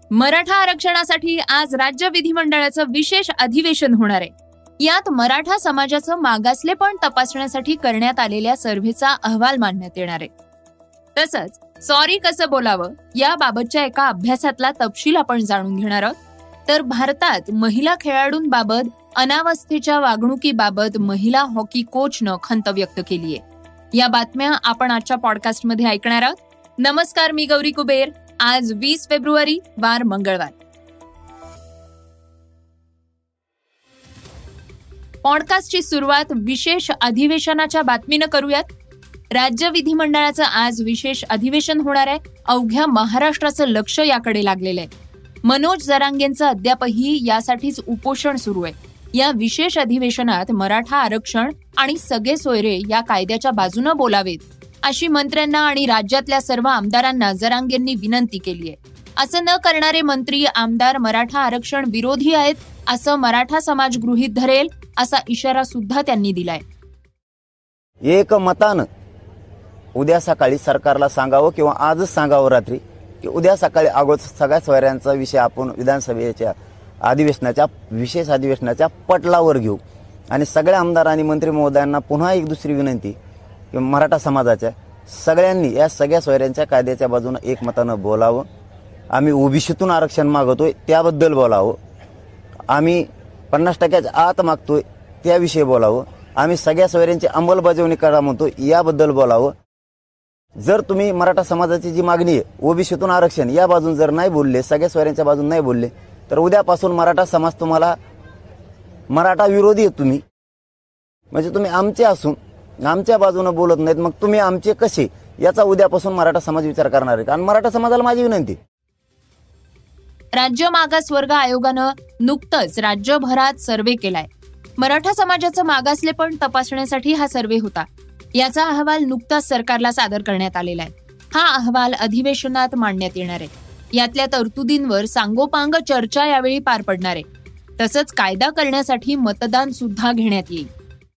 मराठा आरक्षणासाठी आज राज्य विधिमंडळाचं विशेष अधिवेशन होणार आहे. यात मराठा समाजाचं मागासलेपण तपासण्यासाठी करण्यात आलेल्या सर्व्हेचा अहवाल मांडण्यात येणार आहे. तसंच सॉरी कसं बोलावं याबाबतच्या एका अभ्यासातला तपशील आपण जाणून घेणार आहोत. तर भारतात महिला खेळाडूंबाबत अनावस्थेच्या वागणुकीबाबत महिला हॉकी कोचनं खंत व्यक्त केली आहे. या बातम्या आपण आजच्या पॉडकास्टमध्ये ऐकणार आहोत. नमस्कार, मी गौरी कुबेर. आज 20 फेब्रुवारी वार मंगळवार. पॉडकास्टची सुरुवात विशेष अधिवेशनाच्या बातमीनं करूयात. राज्य विधिमंडळाचं आज विशेष अधिवेशन होणार आहे. अवघ्या महाराष्ट्राचं लक्ष याकडे लागलेलं आहे. मनोज जरांगेंचं अद्यापही यासाठीच उपोषण सुरू आहे. या विशेष अधिवेशनात मराठा आरक्षण आणि सगळे सोयरे या कायद्याच्या बाजूनं बोलावेत, अशी मंत्र्यांना आणि राज्यातल्या सर्व आमदारांना जरांगेंनी विनंती केली आहे. असं न करणारे मंत्री आमदार मराठा आरक्षण विरोधी आहेत, असं मराठा समाज गृहीत धरेल, असा इशारा सुद्धा त्यांनी दिलाय. एक मतानं उद्या सकाळी सरकारला सांगावं किंवा आजच सांगावं रात्री की उद्या सकाळी अगोदर सगळ्या सोयऱ्यांचा विषय आपण विधानसभेच्या विशेष अधिवेशनाच्या पटलावर घेऊ. आणि सगळ्या आमदार आणि मंत्री महोदयांना पुन्हा एक दुसरी विनंती की मराठा समाजाच्या सगळ्यांनी या सगळ्या सोयऱ्यांच्या कायद्याच्या बाजूने एकमतानं बोलावं. आम्ही ओबीसीतून आरक्षण मागतोय त्याबद्दल बोलावं. आम्ही 50% आत मागतोय त्याविषयी बोलावं. आम्ही सगळ्या सोयऱ्यांची अंमलबजावणी करा म्हणतो याबद्दल बोलावं. जर तुम्ही मराठा समाजाची जी मागणी आहे ओबीसीतून आरक्षण या बाजून जर नाही बोलले, सगळ्या सोयऱ्यांच्या बाजून नाही बोलले, तर उद्यापासून मराठा समाज तुम्हाला मराठा विरोधी आहे. तुम्ही म्हणजे तुम्ही आमचे असून आमच्या बाजूने बोलत नाहीत, मग तुम्ही आमचे कसे, याचा उद्यापासून मराठा समाज विचार करणार आहे. आणि मराठा समाजाला माझी विनंती, राज्य मागासवर्ग आयोगानं नुकतंच राज्यभरात सर्व्हे केलाय. मराठा समाजाचं मागासलेपण तपासण्यासाठी हा सर्व्हे होता. याचा अहवाल नुकताच सरकारला सादर करण्यात आलेला आहे. हा अहवाल अधिवेशनात मांडण्यात येणार आहे. यातल्या तरतुदींवर सांगोपांग चर्चा यावेळी पार पडणार आहे. तसंच कायदा करण्यासाठी मतदान सुद्धा घेण्यात येईल.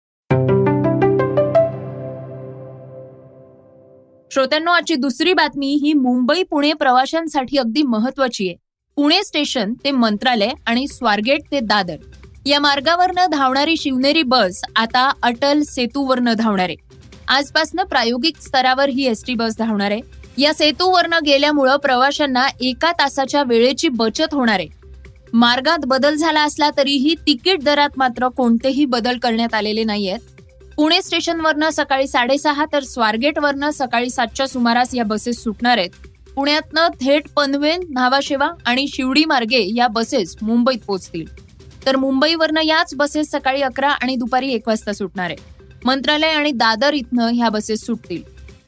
श्रोत्यांनो, आजची दुसरी बातमी ही मुंबई पुणे प्रवाशांसाठी अगदी महत्वाची आहे. पुणे स्टेशन ते मंत्रालय आणि स्वारगेट ते दादर या मार्गावरनं धावणारी शिवनेरी बस आता अटल सेतूवरनं धावणार आहे. आजपासनं प्रायोगिक स्तरावर ही एसटी बस धावणार आहे. या सेतूवरनं गेल्यामुळं प्रवाशांना 1 तासाच्या वेळेची बचत होणार आहे. मार्गात बदल झाला असला तरीही तिकीट दरात मात्र कोणतेही बदल करण्यात आलेले नाहीयेत. पुणे स्टेशनवरनं सकाळी 6:30 तर स्वारगेटवरनं सकाळी 7च्या सुमारास या बसेस सुटणार आहेत. पुण्यातनं थेट पनवेल, न्हावाशेवा आणि शिवडी मार्गे या बसेस मुंबईत पोहोचतील. तर मुंबईवरनं याच बसेस सकाळी 11 आणि दुपारी 1 वाजता सुटणार आहे. मंत्रालय आणि दादर इथनं ह्या बसेस सुटतील.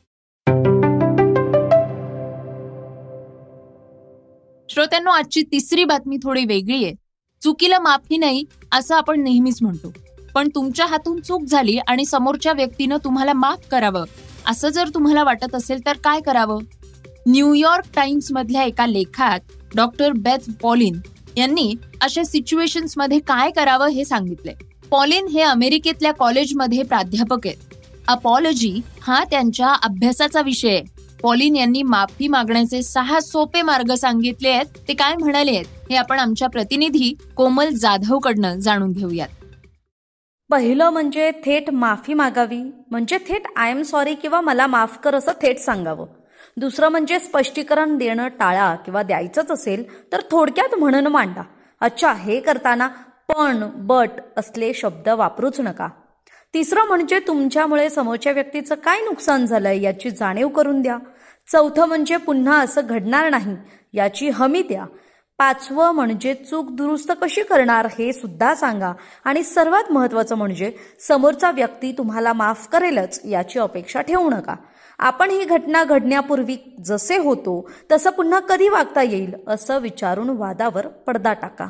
श्रोत्यांनो, आजची तिसरी बातमी थोडी वेगळी आहे. चुकीला माफी नाही असं आपण नेहमीच म्हणतो, पण तुमच्या हातून चूक झाली आणि समोरच्या व्यक्तीनं तुम्हाला माफ करावं असं जर तुम्हाला वाटत असेल तर काय करावं? न्यूयॉर्क टाइम्स मधल्या एका लेखात डॉक्टर बेथ पॉलिन यांनी अशा सिच्युएशन्स मध्ये काय करावं हे सांगितलंय. पॉलिन हे अमेरिकेतल्या कॉलेजमध्ये प्राध्यापक आहेत. अपॉलॉजी हा त्यांच्या अभ्यासाचा विषय आहे. पॉलिन यांनी माफी मागण्याचे 6 सोपे मार्ग सांगितले आहेत. ते काय म्हणाले आहेत हे आपण आमच्या प्रतिनिधी कोमल जाधवकडनं जाणून घेऊयात. पहिलं म्हणजे थेट माफी मागावी, म्हणजे थेट आय एम सॉरी किंवा मला माफ कर असं थेट सांगावं. दुसरं म्हणजे स्पष्टीकरण देणं टाळा किंवा द्यायचंच असेल तर थोडक्यात म्हणून मांडा. अच्छा, हे करताना पण, बट असले शब्द वापरूच नका. तिसरं म्हणजे तुमच्यामुळे समोरच्या व्यक्तीचं काय नुकसान झालंय याची जाणीव करून द्या. चौथं म्हणजे पुन्हा असं घडणार नाही याची हमी द्या. 5वं म्हणजे चूक दुरुस्त कशी करणार हे सुद्धा सांगा. आणि सर्वात महत्त्वाचं म्हणजे समोरचा व्यक्ती तुम्हाला माफ करेलच याची अपेक्षा ठेवू नका. आपण ही घटना घडण्यापूर्वी जसे होतो तसं पुन्हा कधी वागता येईल असं विचारून वादावर पडदा टाका.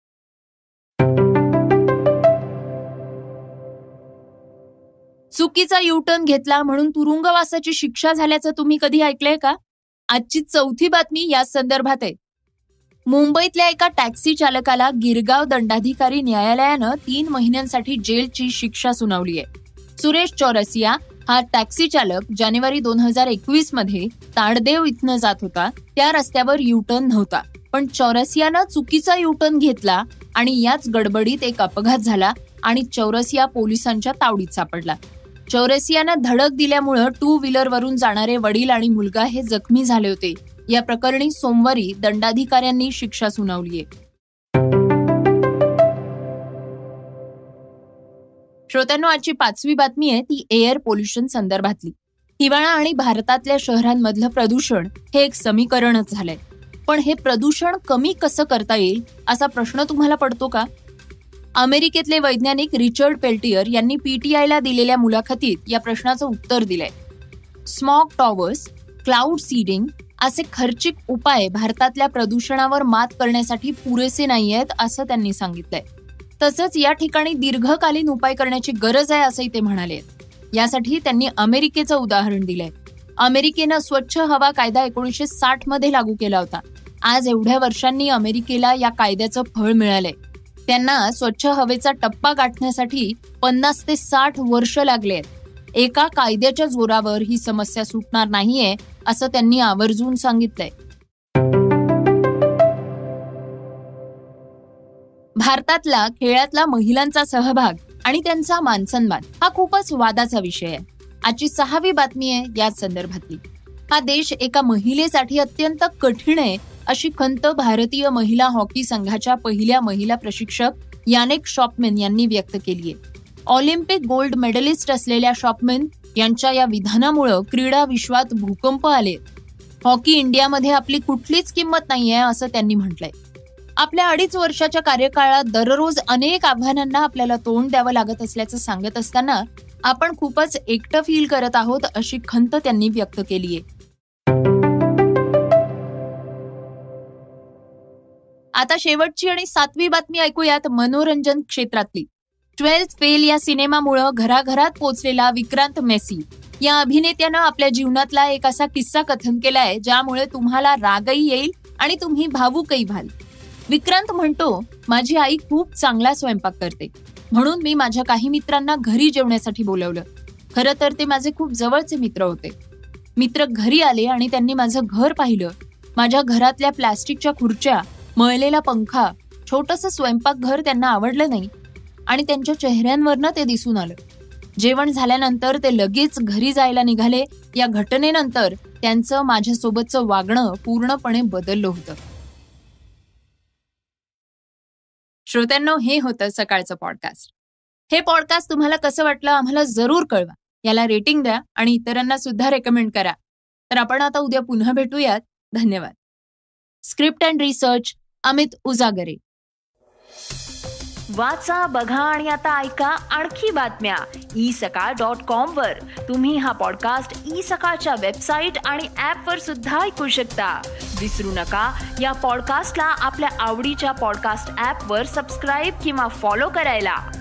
चुकीचा युटर्न घेतला म्हणून तुरुंगवासाची शिक्षा झाल्याचं तुम्ही कधी ऐकलंय का? आजची चौथी बातमी या संदर्भात आहे. मुंबईतल्या एका टॅक्सी चालकाला गिरगाव दंडाधिकारी न्यायालयानं 3 महिन्यांसाठी जेलची शिक्षा सुनावली आहे. सुरेश चौरसिया हा टॅक्सी चालक जानेवारी 2021 मध्ये ताडदेव इथनं जात होता. त्या रस्त्यावर युटर्न नव्हता. पण चौरसियानं चुकीचा युटर्न घेतला आणि याच गडबडीत एक अपघात झाला आणि चौरसिया पोलिसांच्या तावडीत सापडला. चौरसियानं धडक दिल्यामुळं 2 व्हीलरवरून जाणारे वडील आणि मुलगा हे जखमी झाले होते. या प्रकरणी सोमवारी दंडाधिकाऱ्यांनी शिक्षा सुनावलीय. श्रोत्यांनो, आजची 5वी बातमी आहे ती एअर पोल्युशन संदर्भातली. हिवाळा आणि भारतातल्या शहरांमधलं प्रदूषण हे एक समीकरणच झालंय. पण हे प्रदूषण कमी कसं करता येईल असा प्रश्न तुम्हाला पडतो का? अमेरिकेतले वैज्ञानिक रिचर्ड पेल्टियर यांनी PTIला दिलेल्या मुलाखतीत या प्रश्नाचं उत्तर दिलंय. स्मॉग टॉवर्स, क्लाउड सीडिंग असे खर्चिक उपाय भारतातल्या प्रदूषणावर मात करण्यासाठी पुरेसे नाहीयेत असं त्यांनी सांगितलंय. तसंच या ठिकाणी दीर्घकालीन उपाय करण्याची गरज आहे असंही ते म्हणाले. यासाठी त्यांनी अमेरिकेचं उदाहरण दिलंय. अमेरिकेनं स्वच्छ हवा कायदा 1960 मध्ये लागू केला होता. आज एवढ्या वर्षांनी अमेरिकेला या कायद्याचं फळ मिळालंय. त्यांना स्वच्छ हवेचा टप्पा गाठण्यासाठी 50 ते 60 वर्ष लागले आहेत. एका कायद्याच्या जोरावर ही समस्या सुटणार नाहीये असं त्यांनी आवर्जून सांगितलंय. भारतातला खेळातला महिलांचा सहभाग आणि त्यांचा मानसन्मान हा खूपच वादाचा विषय आहे. आजची 6वी बातमी आहे याच संदर्भातली. हा देश एका महिलेसाठी अत्यंत कठीण आहे अशी खंत भारतीय महिला हॉकी संघाच्या पहिल्या महिला प्रशिक्षक यानेक शॉपमॅन यांनी व्यक्त केली आहे. ऑलिम्पिक गोल्ड मेडलिस्ट असलेल्या शॉपमॅन यांच्या या विधानामुळे क्रीडा विश्वात भूकंप आले. हॉकी इंडियामध्ये आपली कुठलीच किंमत नाहीये असं त्यांनी म्हटलंय. आपल्या 2.5 वर्षाच्या कार्यकाळात दररोज अनेक आव्हानांना आपल्याला तोंड द्यावं लागत असल्याचं सांगत असताना आपण खूपच एकटं फील करत आहोत अशी खंत त्यांनी व्यक्त केली आहे. आता शेवटची आणि 7वी बातमी ऐकूयात मनोरंजन क्षेत्रातली. 12th फेल या सिनेमामुळे घराघरात पोचलेला विक्रांत मेसी या अभिनेत्यानं आपल्या जीवनातला एक असा किस्सा कथन केलाय ज्यामुळे तुम्हाला रागही येईल आणि तुम्ही भावूकही व्हाल. विक्रांत म्हणतो, माझी आई खूप चांगला स्वयंपाक करते म्हणून मी माझ्या काही मित्रांना घरी जेवण्यासाठी बोलवलं. खरं तर ते माझे खूप जवळचे मित्र होते. मित्र घरी आले आणि त्यांनी माझं घर पाहिलं. माझ्या घरातल्या प्लास्टिकच्या खुर्च्या, मळलेला पंखा, छोटंसं स्वयंपाकघर त्यांना आवडलं नाही आणि त्यांच्या चेहऱ्यांवरनं ते दिसून आलं. जेवण झाल्यानंतर ते लगेच घरी जायला निघाले. या घटनेनंतर त्यांचं माझ्यासोबतचं वागणं पूर्णपणे बदललं होतं. श्रोत्यांनो, हे होतं सकाळचं पॉडकास्ट. हे पॉडकास्ट तुम्हाला कसं वाटलं आम्हाला जरूर कळवा. याला रेटिंग द्या आणि इतरांना सुद्धा रेकमेंड करा. तर आपण आता उद्या पुन्हा भेटूयात. धन्यवाद. Script and research Amit Ujagare. वाचा, बघा आणि आता ऐका आणखी बातम्या isakal.com वर. तुम्ही हा पॉडकास्ट isakal वेबसाईट आणि ऍपवर सुद्धा ऐकू शकता. विसरू नका, या पॉडकास्टला आपल्या आवडीच्या पॉडकास्ट ऍपवर सबस्क्राईब किंवा फॉलो करायला.